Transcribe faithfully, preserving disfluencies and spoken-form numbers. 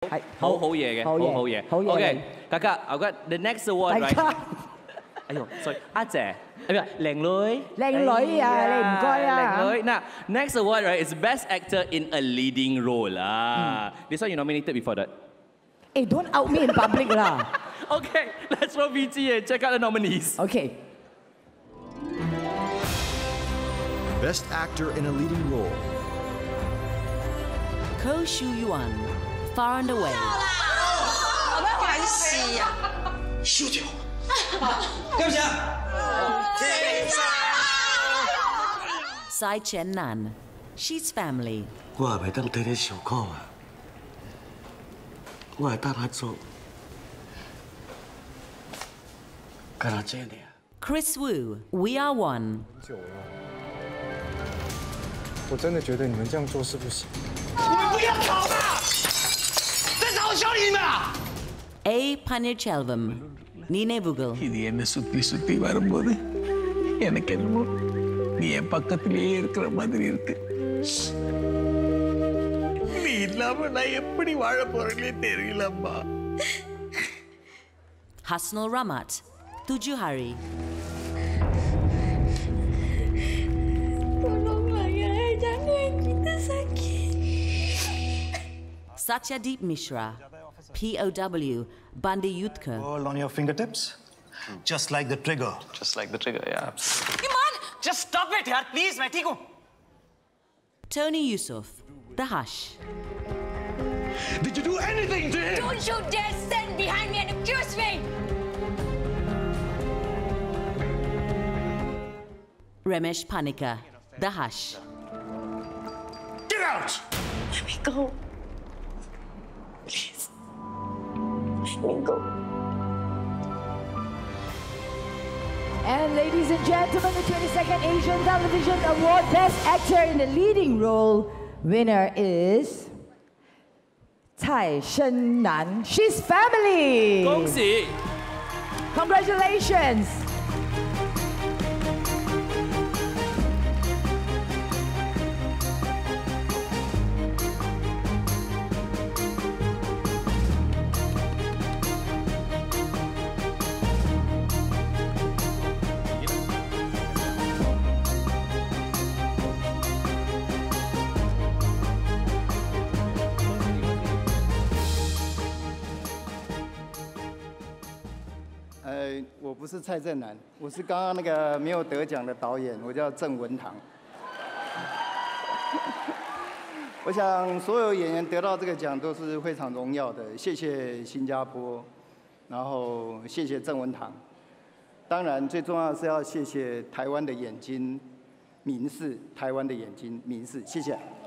係好好嘢嘅，好好嘢。 好嘢。 OK，大家，我覺得 the next award right？ 哎呦，sorry， 阿姐，哎呀，靚女， 靚女啊，你唔該啊。 靚女。嗱 ，next award right is best actor in a leading role 啊。This one you nominated before that. Hey, don't out me in public lah. Okay, let's roll V G and check out the nominees. Okay. Best actor in a leading role. Co Shu Yuan, Far and Away. 有咩關係啊？ 輸咗，對唔住啊！ Tsai Chen-Nan, She's Family. 我係咪當替你受苦啊？我係當下做，干哪這樣的？ Chris Wu, We Are One. 久了，我真的覺得你們這樣做是不行。 你們不要吵了！再吵我修理你們啊 A. Panneeirchelvam, Nine Vugel. இது என்ன சுத்தி சுத்தி வரும்போது எனக்கு என்னமோ நீ என் பக்கத்திலேயே இருக்கிற மாதிரி இருக்கு. நீ இல்லாம நான் எப்படி வாழ போறேனே தெரியலம்மா. Hasnul Rahmat, Tujuh Hari. Tolonglah ya, jangan kita sakit. Satyadeep Mishra, P O W, Panneeirchelvam. All on your fingertips, just like the trigger. Just like the trigger, yeah. Just stop it, yaar, please. मैं ठीक हूँ. Tony Eusoff, The Hush. Did you do anything to him? Don't you dare stand behind me and accuse me! Ramesh Panicker, The Hush. Get out! Let me go. Please. Let me go. And ladies and gentlemen, the twenty-second Asian Television Award Best Actor in the Leading Role winner is Tsai Chen-Nan. She's Family. 恭喜 Congratulations. 呃，我不是蔡正南，我是刚刚那个没有得奖的导演，我叫郑文堂。我想所有演员得到这个奖都是非常荣耀的，谢谢新加坡，然后谢谢郑文堂，当然最重要的是要谢谢台湾的眼睛明视，台湾的眼睛明视，谢谢。